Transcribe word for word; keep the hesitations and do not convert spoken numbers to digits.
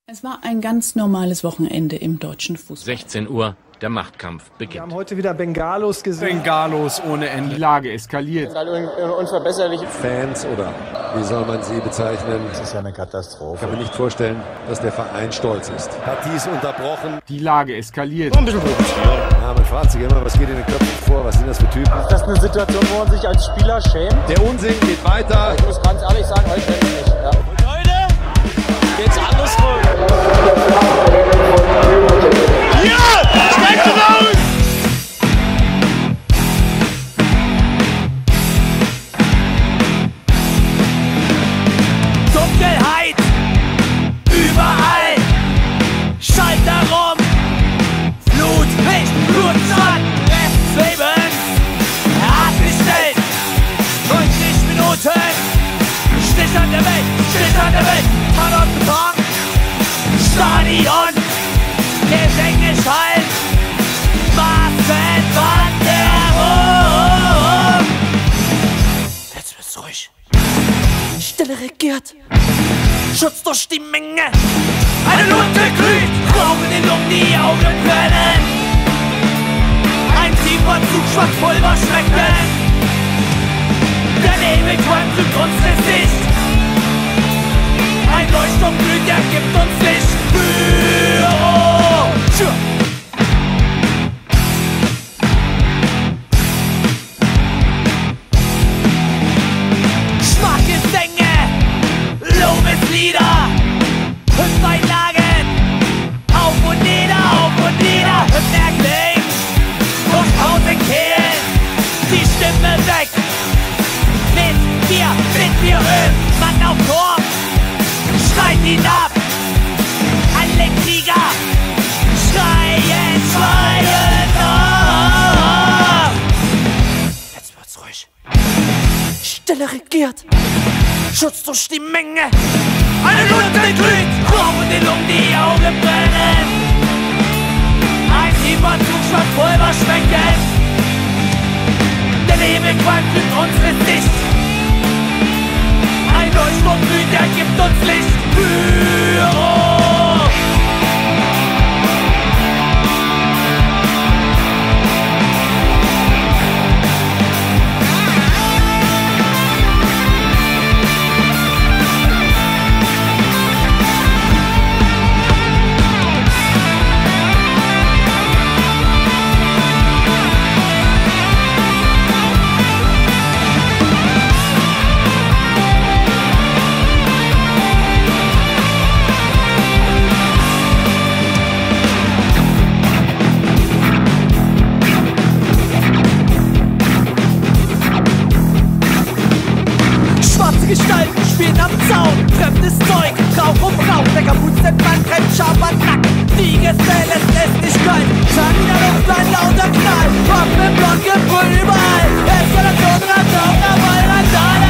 Es war ein ganz normales Wochenende im deutschen Fußball. sechzehn Uhr, der Machtkampf beginnt. Wir haben heute wieder Bengalos gesehen. Bengalos ohne Ende. Die Lage eskaliert. Unverbesserliche Fans oder wie soll man sie bezeichnen? Das ist ja eine Katastrophe. Ich kann mir nicht vorstellen, dass der Verein stolz ist. Partie ist unterbrochen. Die Lage eskaliert. Ein bisschen provozieren. Ja, man fragt sich immer, was geht in den Köpfen vor? Was sind das für Typen? Ist das eine Situation, wo man sich als Spieler schämt? Der Unsinn geht weiter. Ich muss ganz ehrlich sagen, heute bin ich nicht. Ja. Und heute geht's andersrum. Ja! Steigt raus! Dunkelheit überall, Schalter rum, Flut, Licht, Blutsand, Leben, abgestellt, neunzig Minuten, Stich an der Welt, Stich an der Welt, Mann und Beton, Stadion, Gesänge schallen, Massenwanderung. Jetzt wird's ruhig. Stille regiert, Schutz durch die Menge. Eine Lunte glüht, Rauch in den Lungen, die Augen brennen. Ein tiefer Zug, schwarz Pulver schmecken. Der Nebel qualmt drückt uns das Licht. Ein Leuchtturm glüht, der gibt uns Licht. Büro! Tschüss! Lobeslieder, Hüpfeinlagen, auf und nieder, auf und nieder, Hüpfner klingt, durch tausend Kehlen, die Stimme weg, mit mir, mit mir Öl, Mann auf Tor, schreit ihn ab, alle Krieger, schreien, schreien, oh. Jetzt wird's ruhig, Stille regiert, Schutz durch die Menge. Eine Lunte glüht, Rauch in den Lungen, die Augen brennen. Ein tiefer Zug, schwarz Pulver schmecken. Der Nebel qualmt, glüht uns ins Licht. Ein Leuchtturm glüht, der gibt uns Licht. Büro! Gestalten spielen am Zaun, fremdes Zeug, Rauch um Rauch, der Kapuzenmann rennt scharf an Nacken. Die Geselle lässt nicht kalt, Tag in der Luft ein lauter Knall, Pop im Block, Gebrüll überall, Eskalation, Randau, Randal, Randal.